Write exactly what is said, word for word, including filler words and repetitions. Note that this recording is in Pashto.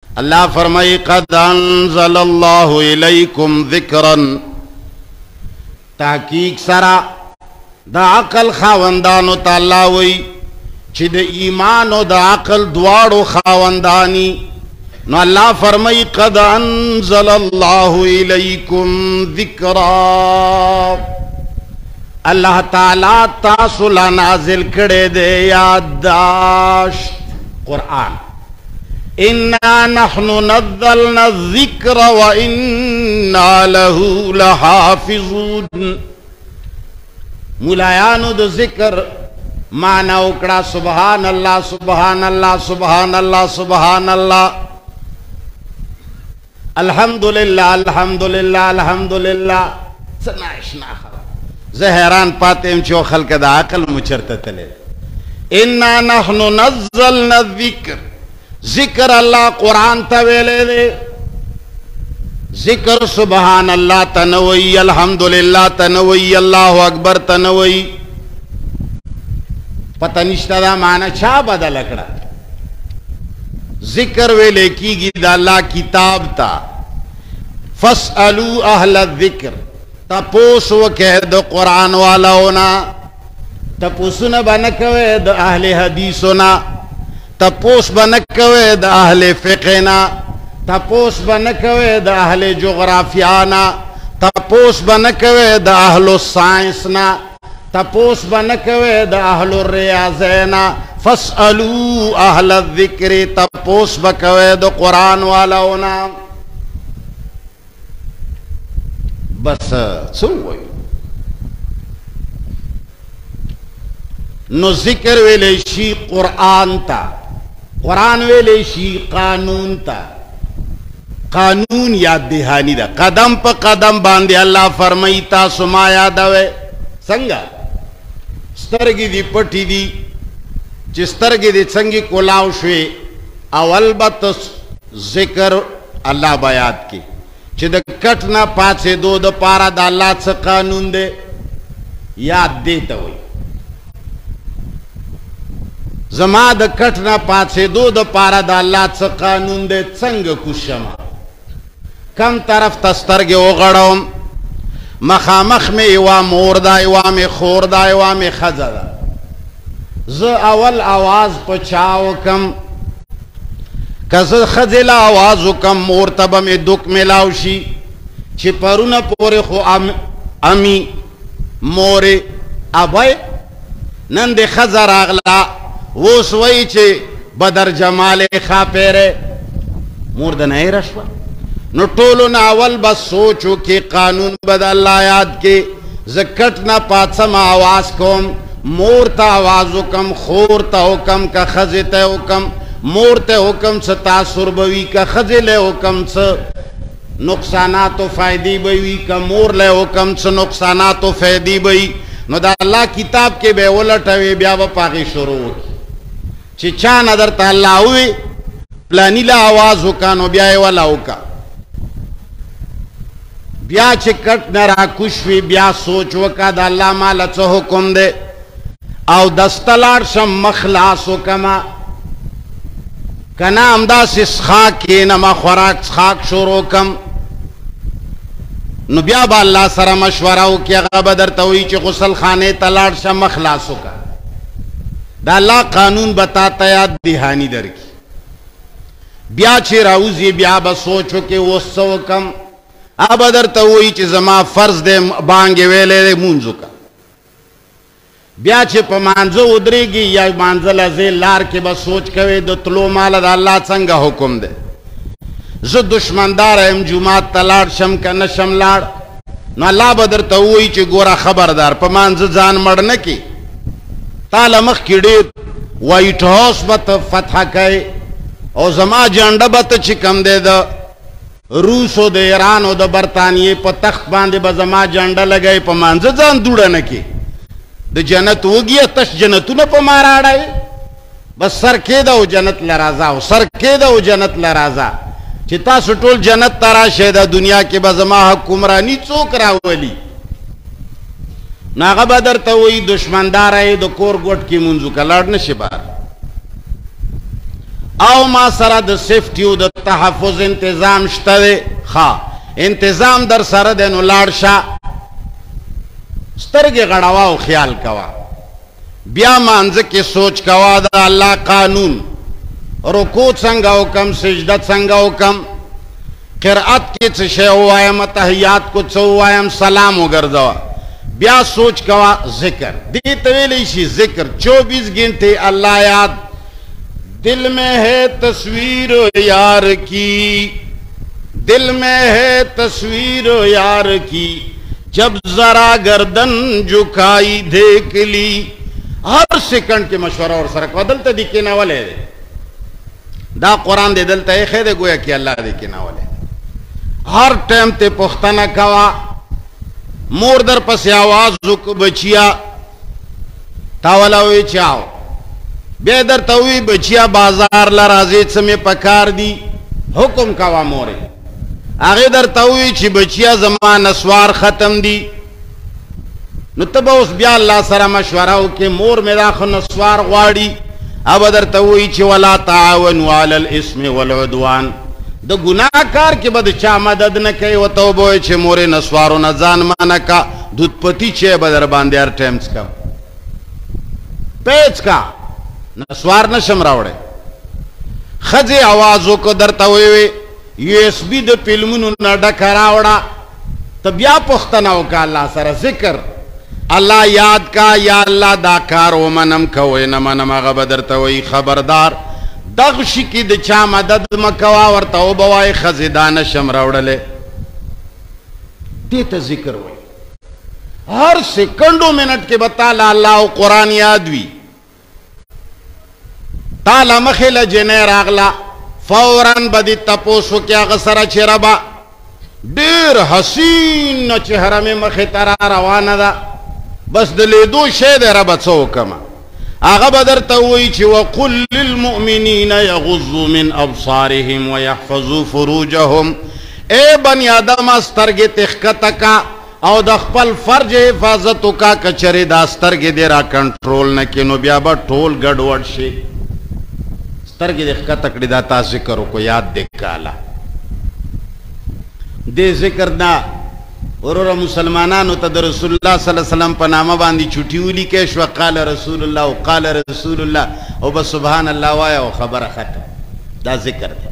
اللہ فرمائی قد انزل اللہ الیکم ذکرن تحقیق سرا دا عقل خاوندانو تا اللہ وی چی دا ایمان و دا عقل دوارو خاوندانی نو اللہ فرمائی قد انزل اللہ الیکم ذکرا اللہ تعالیٰ تاسولا نازل کڑے دے یادداشت قرآن اِنَّا نَحْنُ نَزَّلْنَا الذِّكْرَ وَإِنَّا لَهُ لَحَافِظُونَ مولایانو دو ذکر معنی اکڑا سبحان اللہ سبحان اللہ سبحان اللہ سبحان اللہ الحمدللہ الحمدللہ الحمدللہ سنائشنا خبر زہران پاتیم چو خلق دا عقل مچرتا تلے اِنَّا نَحْنُ نَزَّلْنَا الذِّكْرَ ذکر اللہ قرآن تویلے دے ذکر سبحان اللہ تنوئی الحمدللہ تنوئی اللہ اکبر تنوئی پتہ نشتہ دا معنی چھا بدل اکڑا ذکر ویلے کی گی دا اللہ کتاب تا فَاسْأَلُوا أَهْلَ الذِّكْر تپوس وکہ دا قرآن والا ہونا تپوسنا بنکوے دا اہل حدیثنا تپوس بنکوے دا اہل فقہنا تپوس بنکوے دا اہل جغرافیانا تپوس بنکوے دا اہل سائنسنا تپوس بنکوے دا اہل الریاضینا فاسألو اہل الذکر تپوس بکوے دا قرآن والا ہونا بس سوئی نو ذکر ویلے شی قرآن تا قرآن ویلے شی قانون تا قانون یاد دہانی دا قدم پا قدم باندے اللہ فرمائی تا سما یادوے سنگا سترگی دی پٹی دی چی سترگی دی سنگی کلاو شوے اول بات ذکر اللہ بیاد کی چی دا کٹنا پاسے دو دا پارا دا اللہ سے قانون دے یاد دیتا ہوئی زما دا کٹنا پاسے دو دا پارا دا اللہ سے قانون دے څنګه کشما کم طرف تسترگے اغڑوم مخامخ میں ایوا مور دا ایوا میں خور دا ایوا میں خزا دا ز اول آواز پچاو کم کز خزلا آوازو کم مورتبہ میں دک ملاوشی چی پرون پورے خو امی مورے ابای نند خزا راغلا وہ سوئی چھے بدر جمال خواہ پیرے موردن اے رشوہ نو ٹولو ناول بس سوچو کہ قانون بد اللہ یاد کے زکٹنا پاتسم آواز کم مورتا آوازو کم خورتا حکم کا خزتا حکم مورتا حکم سے تاثر بوی کا خزلے حکم سے نقصانات و فائدی بوی کا مور لے حکم سے نقصانات و فائدی بوی نو دا اللہ کتاب کے بے ولٹوی بیا با پاقی شروع ہوئی چی چا نظر تا اللہ ہوئی پلانی لا آواز ہوکانو بیائی والا ہوکا بیا چی کٹ نرا کشوی بیا سوچ وکا دا اللہ مالا چا حکم دے او دستلار شم مخلاص حکما کنا امدا سی سخاکی نما خوراک سخاک شروع کم نو بیا با اللہ سر مشورہو کیا غبدر توی چی غسل خانے تلار شم مخلاص ہوکا دا اللہ قانون بتاتا یاد دہانی در کی بیا چی راوزی بیا با سوچو کہ وہ سو کم اب در توی چی زما فرض دے بانگے ویلے دے مونزو کا بیا چی پا مانزو ادرے گی یا مانزل ازے لار کے با سوچ کوئے دو تلو مالا دا اللہ سنگا حکم دے زو دشمندار ایم جماعت تلار شم کا نشم لار نو اللہ بدر توی چی گورا خبردار پا مانزو زان مڑنکی تالا مخ کی دیر وائٹ ہاؤس بات فتح کئے او زما جانڈا بات چکم دے دا روس و دا ایران و دا برطانیے پا تخت باندے با زما جانڈا لگئے پا مانزا زان دوڑا نکی دا جنت ہو گیا تش جنتو نا پا مارا آڑائے بس سر کے دا ہو جنت لرازا ہو سر کے دا ہو جنت لرازا چی تا سٹول جنت تارا شہدہ دنیا کے با زما حکمرانی چوک راولی ناغا بدر تاوئی دشمندار آئے دو کور گوٹ کی منزو کا لڑ نشی بار او ما سره د سیفټي او د تحفظ انتظام شته ښه انتظام در سره دی نو لاړ شه سترګې غړوه او خیال کوه بیا مانځه کې سوچ کوه د الله قانون رکوع څنګه وکم سجده څنګه وکم قرأت کې څه شی ووایم تحیات کو څه ووایم سلام وګرځوه بیا سوچ کوه ذکر دې ته ویلی شي ذکر چوبیس گھنٹے اللہ یاد دل میں ہے تصویر یار کی دل میں ہے تصویر یار کی جب ذرا گردن جھکائی دیکھ لی ہر سیکنڈ کے مشورہ اور سرک دلتا دی کے ناولے دے دا قرآن دے دلتا ہے خیدے گویا کہ اللہ دے کے ناولے ہر ٹائم تے پختنہ کوا مور در پس آوازو کو بچیا تاولاوی چاو بے در تاوی بچیا بازار لرازی سمی پکار دی حکم کوا موری آغی در تاوی چی بچیا زمان نسوار ختم دی نو تبا اس بیا اللہ سر مشورہو کہ مور میرا خو نسوار غواری اب در تاوی چی ولا تعاونوا علی الاسم والعدوان دا گناہ کار کے بعد چا مدد نکے و توبوئے چھے مورے نسوارو نزان مانکا دودھ پتی چھے بدر باندے ہر ٹیمز کا پیچ کا نسوار نشم راوڑے خزی آوازو کو در تاویوے یو ایس بی دا فلمونو نڈکا راوڑا تب یا پختناو کا اللہ سر ذکر اللہ یاد کا یا اللہ دا کارو منم کوئے نمانم آغا بدر تاوی خبردار دغشی کی د چا مدد مکوا ورته وبوای خزیدان شم راوړلې دې ته ذکر وای هر سکندو منٹ کې بتاله الله او قران یاد وی تعالی مخله جنې راغلا فورن بدی تپوسو کې هغه سره چربا ډیر حسین چهره مې مخه تر روانه ده بس د لیدو شه د رب څو کما آغا بدر تاوی چی وقل للمؤمنین یغضوا من ابصارهم ویحفظوا فروجهم اے بنی آدم استرگ تخکتکا او دخپل فرج حفاظتو کا کچری دا استرگ دیرا کنٹرول نکنو بیا با ٹول گڑ وڑ شی استرگ تخکتک دا تا ذکرو کو یاد دکالا دے ذکر دا ورورا مسلمانانو تا دا رسول اللہ صلی اللہ علیہ وسلم پا نامہ باندی چھوٹیولی کیش وقال رسول اللہ وقال رسول اللہ او بس سبحان اللہ وایا و خبر ختم دا ذکر دے